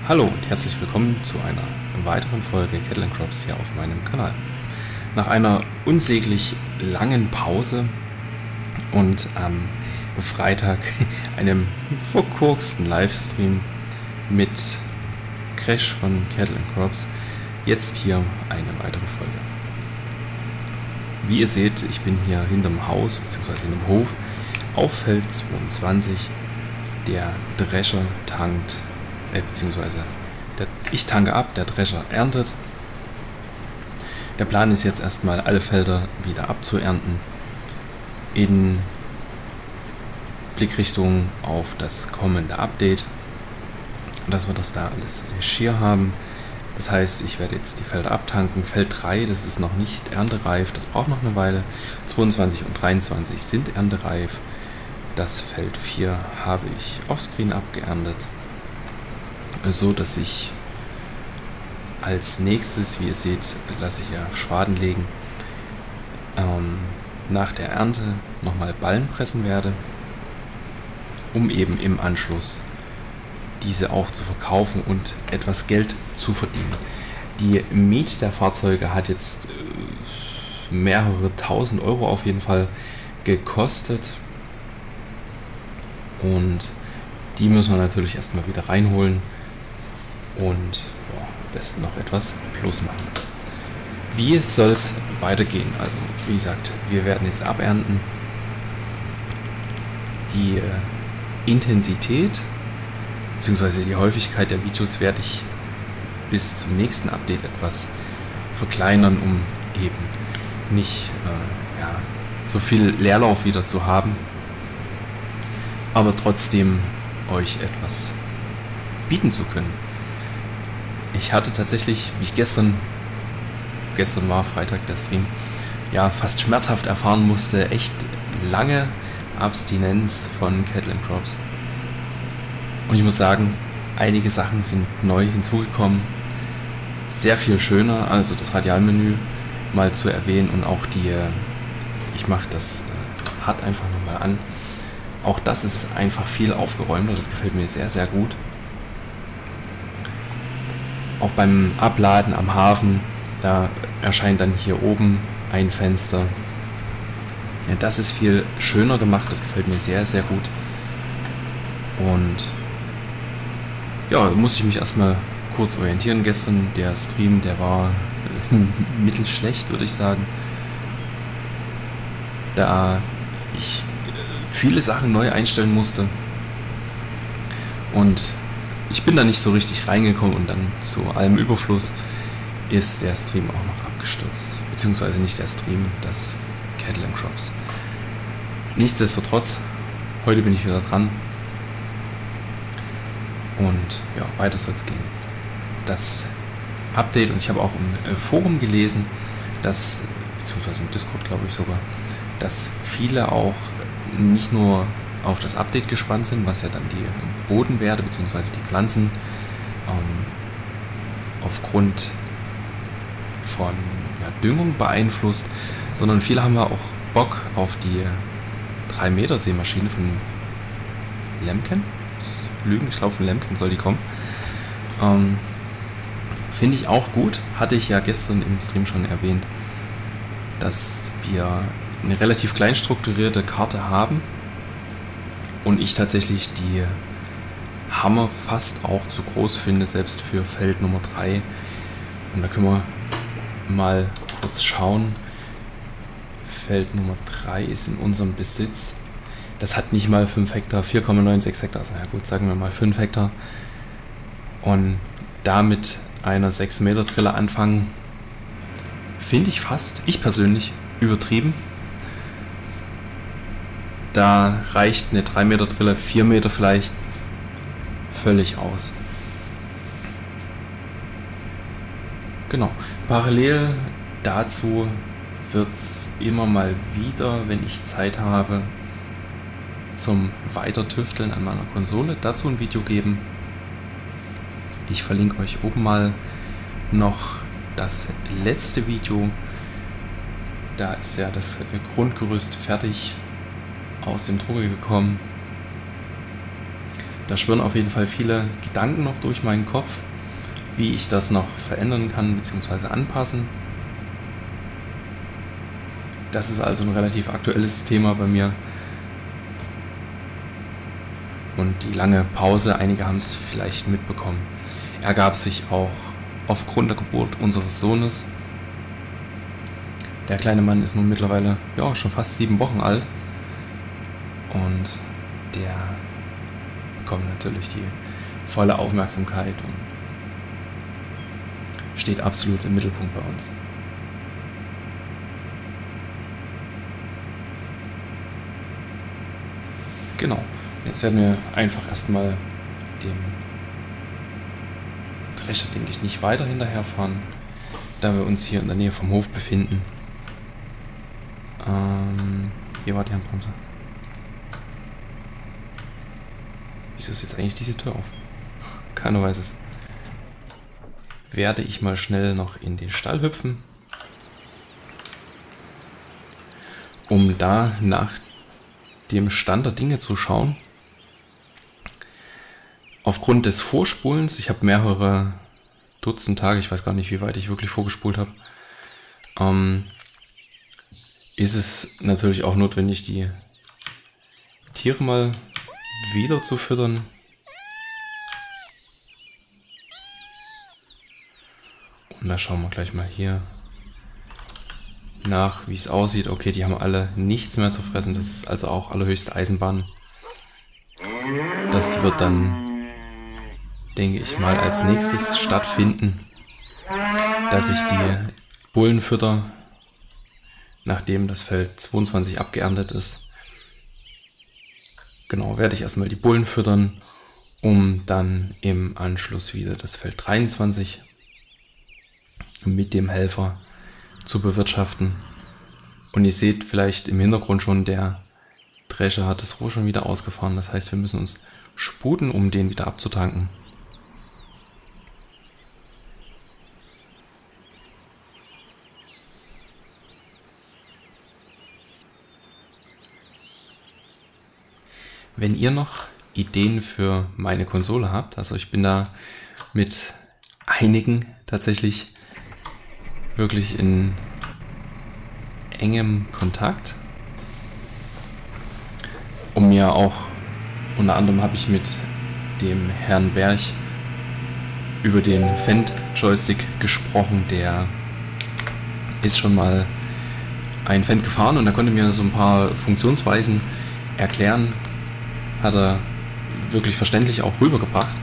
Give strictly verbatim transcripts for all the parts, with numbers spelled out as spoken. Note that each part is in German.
Hallo und herzlich willkommen zu einer weiteren Folge Cattle and Crops hier auf meinem Kanal. Nach einer unsäglich langen Pause und am Freitag einem verkorksten Livestream mit Crash von Cattle and Crops jetzt hier eine weitere Folge. Wie ihr seht, ich bin hier hinterm Haus bzw. in dem Hof auf Feld zweiundzwanzig. Der Drescher tankt, äh, beziehungsweise der, ich tanke ab, der Drescher erntet. Der Plan ist jetzt erstmal alle Felder wieder abzuernten in Blickrichtung auf das kommende Update, dass wir das da alles schier haben. Das heißt, ich werde jetzt die Felder abtanken. Feld drei, das ist noch nicht erntereif, das braucht noch eine Weile. zweiundzwanzig und dreiundzwanzig sind erntereif. Das Feld vier habe ich offscreen abgeerntet, so dass ich als nächstes, wie ihr seht, lasse ich ja Schwaden legen, ähm, nach der Ernte nochmal Ballen pressen werde, um eben im Anschluss diese auch zu verkaufen und etwas Geld zu verdienen. Die Miete der Fahrzeuge hat jetzt mehrere tausend Euro auf jeden Fall gekostet. Und die müssen wir natürlich erstmal wieder reinholen und ja, am besten noch etwas plus machen. Wie soll es weitergehen? Also wie gesagt, wir werden jetzt abernten. Die äh, Intensität bzw. die Häufigkeit der Videos werde ich bis zum nächsten Update etwas verkleinern, um eben nicht äh, ja, so viel Leerlauf wieder zu haben, aber trotzdem euch etwas bieten zu können. Ich hatte tatsächlich, wie ich gestern, gestern war Freitag der Stream, ja fast schmerzhaft erfahren musste, echt lange Abstinenz von Cattle and Crops. Und ich muss sagen, einige Sachen sind neu hinzugekommen, sehr viel schöner, also das Radialmenü mal zu erwähnen und auch die, ich mache das hart einfach nochmal an. Auch das ist einfach viel aufgeräumter, das gefällt mir sehr, sehr gut. Auch beim Abladen am Hafen, da erscheint dann hier oben ein Fenster. Ja, das ist viel schöner gemacht, das gefällt mir sehr, sehr gut. Und ja, da musste ich mich erstmal kurz orientieren gestern. Der Stream, der war mittelschlecht, würde ich sagen. Da ich viele Sachen neu einstellen musste und ich bin da nicht so richtig reingekommen und dann zu allem Überfluss ist der Stream auch noch abgestürzt, beziehungsweise nicht der Stream, das Cattle and Crops. Nichtsdestotrotz, heute bin ich wieder dran und ja, weiter soll es gehen. Das Update, und ich habe auch im Forum gelesen, dass, beziehungsweise im Discord glaube ich sogar, dass viele auch nicht nur auf das Update gespannt sind, was ja dann die Bodenwerte bzw. die Pflanzen ähm, aufgrund von ja, Düngung beeinflusst, sondern viele haben ja auch Bock auf die drei Meter Sämaschine von Lemken. Lügen, ich glaube von Lemken soll die kommen. Ähm, Finde ich auch gut. Hatte ich ja gestern im Stream schon erwähnt, dass wir eine relativ klein strukturierte Karte haben und ich tatsächlich die Hammer fast auch zu groß finde, selbst für Feld Nummer drei. Und da können wir mal kurz schauen. Feld Nummer drei ist in unserem Besitz. Das hat nicht mal fünf Hektar, vier Komma sechsundneunzig Hektar, also ja gut, sagen wir mal fünf Hektar. Und damit einer sechs Meter Driller anfangen, finde ich fast, ich persönlich, übertrieben. Da reicht eine drei Meter Driller, vier Meter vielleicht, völlig aus. Genau. Parallel dazu wird es immer mal wieder, wenn ich Zeit habe, zum Weitertüfteln an meiner Konsole dazu ein Video geben. Ich verlinke euch oben mal noch das letzte Video. Da ist ja das Grundgerüst fertig aus dem Drucker gekommen. Da schwirren auf jeden Fall viele Gedanken noch durch meinen Kopf, wie ich das noch verändern kann bzw. anpassen. Das ist also ein relativ aktuelles Thema bei mir. Und die lange Pause, einige haben es vielleicht mitbekommen, ergab sich auch aufgrund der Geburt unseres Sohnes. Der kleine Mann ist nun mittlerweile ja, schon fast sieben Wochen alt und der bekommt natürlich die volle Aufmerksamkeit und steht absolut im Mittelpunkt bei uns. Genau, jetzt werden wir einfach erstmal dem Drescher, denke ich, nicht weiter hinterherfahren, da wir uns hier in der Nähe vom Hof befinden. Ähm, hier war die Handbremse. Wieso ist jetzt eigentlich diese Tür auf? Keiner weiß es. Werde ich mal schnell noch in den Stall hüpfen, um da nach dem Stand der Dinge zu schauen. Aufgrund des Vorspulens, ich habe mehrere Dutzend Tage, ich weiß gar nicht, wie weit ich wirklich vorgespult habe, ähm, ist es natürlich auch notwendig, die Tiere mal wieder zu füttern. Und da schauen wir gleich mal hier nach, wie es aussieht. Okay, die haben alle nichts mehr zu fressen. Das ist also auch allerhöchste Eisenbahn. Das wird dann, denke ich mal, als nächstes stattfinden, dass ich die Bullen fütter, nachdem das Feld zweiundzwanzig abgeerntet ist. Genau, werde ich erstmal die Bullen füttern, um dann im Anschluss wieder das Feld dreiundzwanzig mit dem Helfer zu bewirtschaften. Und ihr seht vielleicht im Hintergrund schon, der Drescher hat das Rohr schon wieder ausgefahren. Das heißt, wir müssen uns sputen, um den wieder abzutanken. Wenn ihr noch Ideen für meine Konsole habt, also ich bin da mit einigen tatsächlich wirklich in engem Kontakt. Und mir auch, unter anderem habe ich mit dem Herrn Berg über den Fendt-Joystick gesprochen, der ist schon mal ein Fendt gefahren und er konnte mir so ein paar Funktionsweisen erklären, hat er wirklich verständlich auch rübergebracht,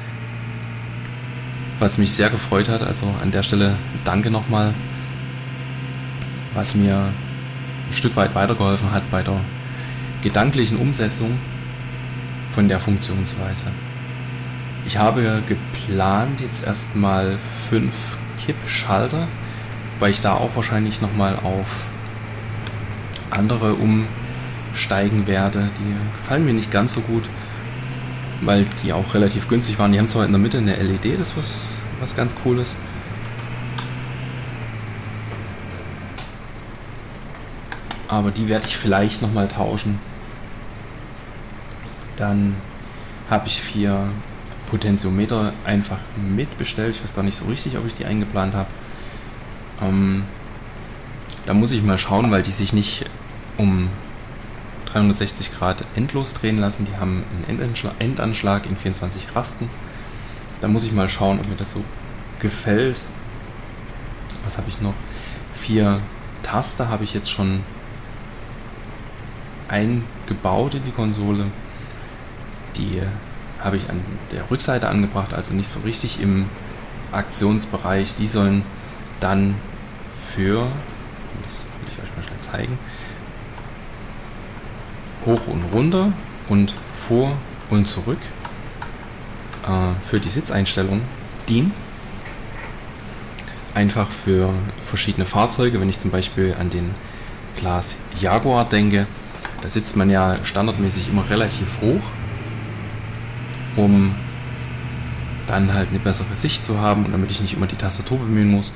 was mich sehr gefreut hat. Also an der Stelle danke nochmal, was mir ein Stück weit weitergeholfen hat bei der gedanklichen Umsetzung von der Funktionsweise. Ich habe geplant jetzt erstmal fünf Kippschalter, weil ich da auch wahrscheinlich nochmal auf andere umsteigen werde. Die gefallen mir nicht ganz so gut, weil die auch relativ günstig waren. Die haben zwar in der Mitte eine L E D, das ist was, was ganz Cooles. Aber die werde ich vielleicht nochmal tauschen. Dann habe ich vier Potentiometer einfach mitbestellt. Ich weiß gar nicht so richtig, ob ich die eingeplant habe. Ähm, da muss ich mal schauen, weil die sich nicht um dreihundertsechzig Grad endlos drehen lassen. Die haben einen Endanschlag, Endanschlag in vierundzwanzig Rasten. Da muss ich mal schauen, ob mir das so gefällt. Was habe ich noch? Vier Taster habe ich jetzt schon eingebaut in die Konsole. Die habe ich an der Rückseite angebracht, also nicht so richtig im Aktionsbereich. Die sollen dann für, das will ich euch mal schnell zeigen, hoch und runter und vor und zurück äh, für die Sitzeinstellung dienen. Einfach für verschiedene Fahrzeuge, wenn ich zum Beispiel an den Class Jaguar denke, da sitzt man ja standardmäßig immer relativ hoch, um dann halt eine bessere Sicht zu haben und damit ich nicht immer die Tastatur bemühen muss,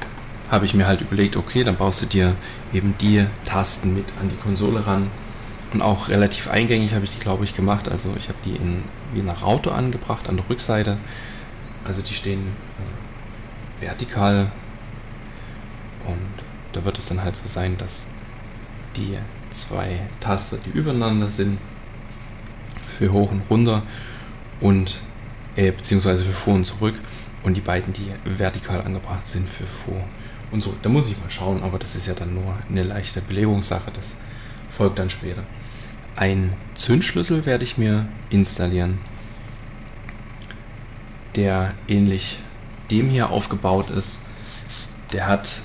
habe ich mir halt überlegt, okay, dann baust du dir eben die Tasten mit an die Konsole ran Und auch relativ eingängig habe ich die, glaube ich, gemacht. Also ich habe die in wie eine Raute angebracht an der Rückseite. Also die stehen äh, vertikal. Und da wird es dann halt so sein, dass die zwei Taster, die übereinander sind, für hoch und runter und äh, beziehungsweise für vor und zurück, und die beiden, die vertikal angebracht sind, für vor und zurück. Da muss ich mal schauen, aber das ist ja dann nur eine leichte Belegungssache, das folgt dann später. Ein Zündschlüssel werde ich mir installieren, der ähnlich dem hier aufgebaut ist. Der hat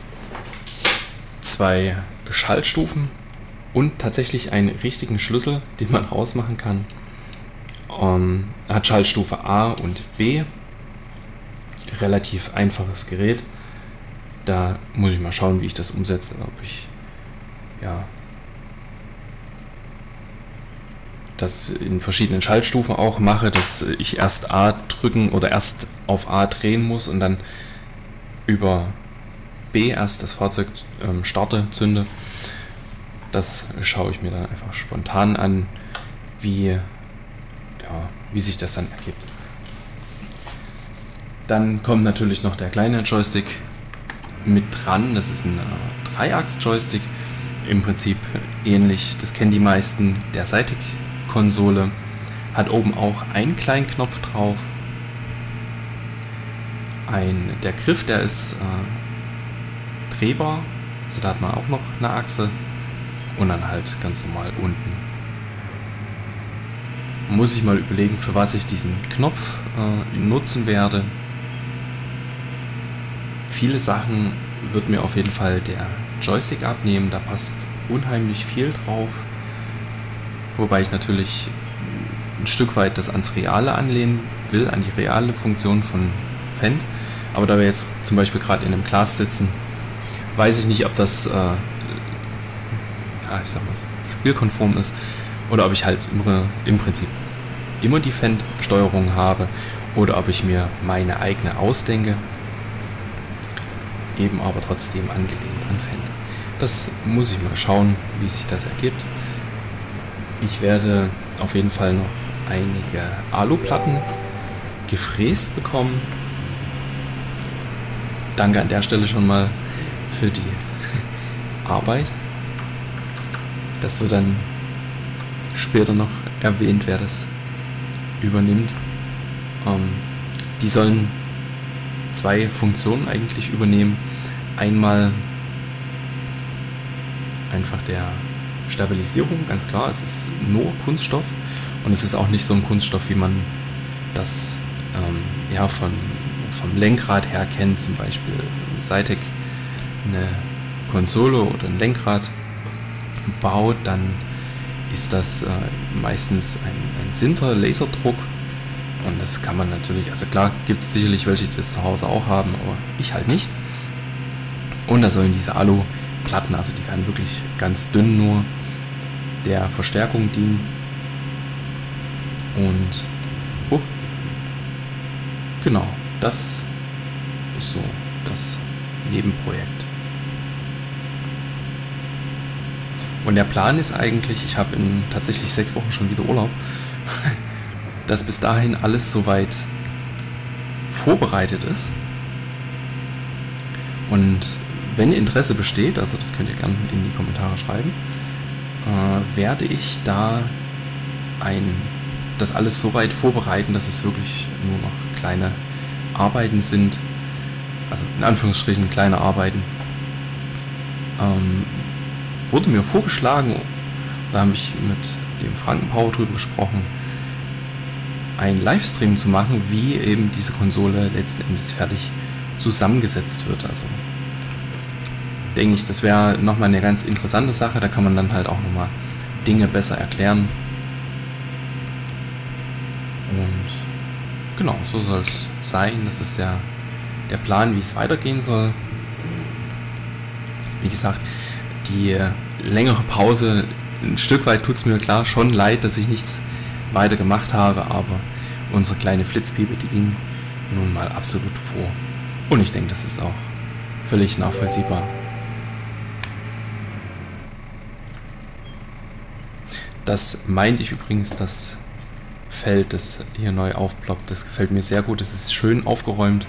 zwei Schaltstufen und tatsächlich einen richtigen Schlüssel, den man rausmachen kann. Um, hat Schaltstufe A und B. Relativ einfaches Gerät. Da muss ich mal schauen, wie ich das umsetze. Ob ich ja das in verschiedenen Schaltstufen auch mache, dass ich erst A drücken oder erst auf A drehen muss und dann über B erst das Fahrzeug ähm, starte, zünde. Das schaue ich mir dann einfach spontan an, wie, ja, wie sich das dann ergibt. Dann kommt natürlich noch der kleine Joystick mit dran. Das ist ein äh, Dreiachs-Joystick. Im Prinzip ähnlich, das kennen die meisten, der Cytec-Konsole. Hat oben auch einen kleinen Knopf drauf. Ein, der Griff, der ist äh, drehbar. Also da hat man auch noch eine Achse. Und dann halt ganz normal unten. Muss ich mal überlegen, für was ich diesen Knopf äh, nutzen werde. Viele Sachen wird mir auf jeden Fall der Joystick abnehmen, da passt unheimlich viel drauf. Wobei ich natürlich ein Stück weit das ans Reale anlehnen will, an die reale Funktion von Fendt. Aber da wir jetzt zum Beispiel gerade in einem Glas sitzen, weiß ich nicht, ob das äh, ja, ich sag mal so, spielkonform ist oder ob ich halt im, im Prinzip immer die Fendt-Steuerung habe oder ob ich mir meine eigene ausdenke. Eben aber trotzdem angelehnt an Fendt. Das muss ich mal schauen, wie sich das ergibt. Ich werde auf jeden Fall noch einige Aluplatten gefräst bekommen. Danke an der Stelle schon mal für die Arbeit. Das wird dann später noch erwähnt, wer das übernimmt. Ähm, die sollen zwei Funktionen eigentlich übernehmen. Einmal einfach der Stabilisierung, ganz klar, es ist nur Kunststoff und es ist auch nicht so ein Kunststoff, wie man das ähm, ja, von, vom Lenkrad her kennt, zum Beispiel Cytec eine Konsole oder ein Lenkrad baut, dann ist das äh, meistens ein, ein Sinter Laserdruck. Und das kann man natürlich, also klar gibt es sicherlich welche, die das zu Hause auch haben, aber ich halt nicht. Und da sollen diese Aluplatten, also die werden wirklich ganz dünn nur der Verstärkung dienen. Und oh, genau, das ist so das Nebenprojekt. Und der Plan ist eigentlich, ich habe in tatsächlich sechs Wochen schon wieder Urlaub, dass bis dahin alles soweit vorbereitet ist. Und wenn Interesse besteht, also das könnt ihr gerne in die Kommentare schreiben, äh, werde ich da ein, das alles so weit vorbereiten, dass es wirklich nur noch kleine Arbeiten sind, also in Anführungsstrichen kleine Arbeiten. Ähm, wurde mir vorgeschlagen, da habe ich mit dem Frankenpower drüber gesprochen, einen Livestream zu machen, wie eben diese Konsole letzten Endes fertig zusammengesetzt wird. Also denke ich, das wäre nochmal eine ganz interessante Sache, da kann man dann halt auch nochmal Dinge besser erklären. Und genau, so soll es sein. Das ist der, der Plan, wie es weitergehen soll. Wie gesagt, die längere Pause, ein Stück weit tut es mir klar schon leid, dass ich nichts weiter gemacht habe, aber unsere kleine Flitzpiepe, die ging nun mal absolut vor. Und ich denke, das ist auch völlig nachvollziehbar. Das meinte ich übrigens, das Feld, das hier neu aufploppt, das gefällt mir sehr gut. Es ist schön aufgeräumt.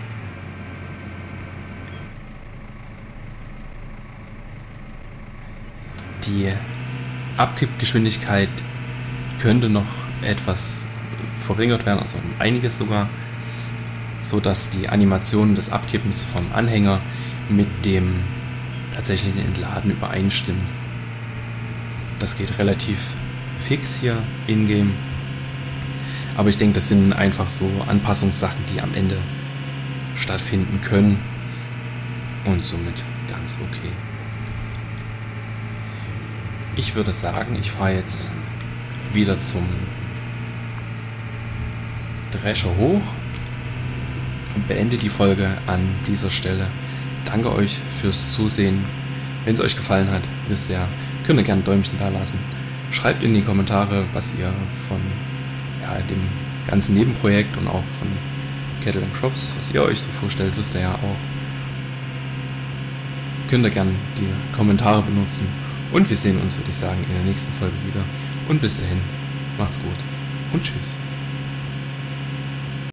Die Abkippgeschwindigkeit könnte noch etwas verringert werden, also um einiges sogar, so dass die Animationen des Abkippens vom Anhänger mit dem tatsächlichen Entladen übereinstimmen. Das geht relativ fix hier in-game, aber ich denke, das sind einfach so Anpassungssachen, die am Ende stattfinden können und somit ganz okay. Ich würde sagen, ich fahre jetzt wieder zum Drescher hoch und beende die Folge an dieser Stelle. Danke euch fürs Zusehen. Wenn es euch gefallen hat, wisst ihr, könnt ihr gerne ein Däumchen da lassen. Schreibt in die Kommentare, was ihr von ja, dem ganzen Nebenprojekt und auch von Cattle and Crops, was ihr euch so vorstellt, wisst ihr ja auch. Könnt ihr gerne die Kommentare benutzen. Und wir sehen uns, würde ich sagen, in der nächsten Folge wieder. Und bis dahin, macht's gut und tschüss.